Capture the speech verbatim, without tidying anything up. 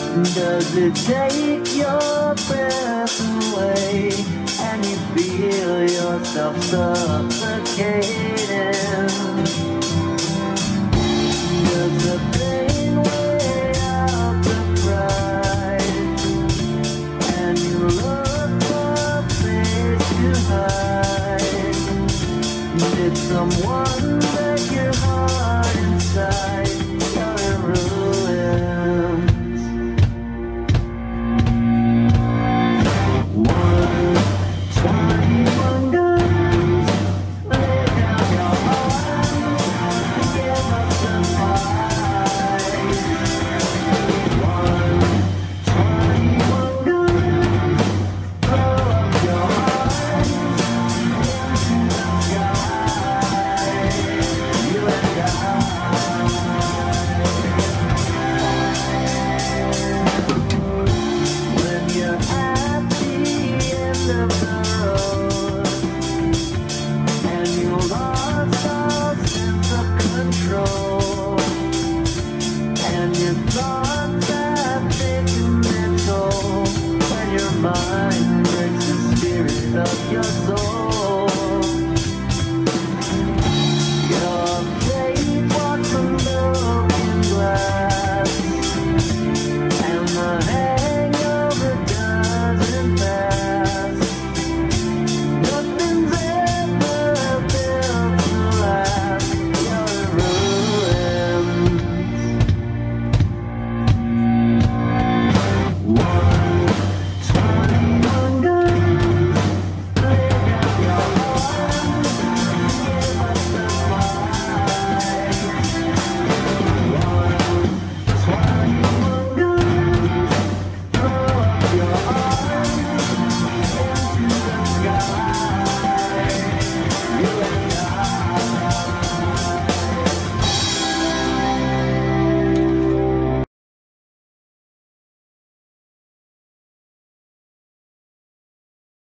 Does it take your breath away and you feel yourself suffocating? Does the pain weigh out the pride and you look for a place to hide? Did someone break your heart inside? You're in ruins. One twenty-one guns, lay down your arms, give us a fight. One twenty-one guns, throw up your arms into the sky. You and I. When you're at the end of the road and you lost all sense of control and you thought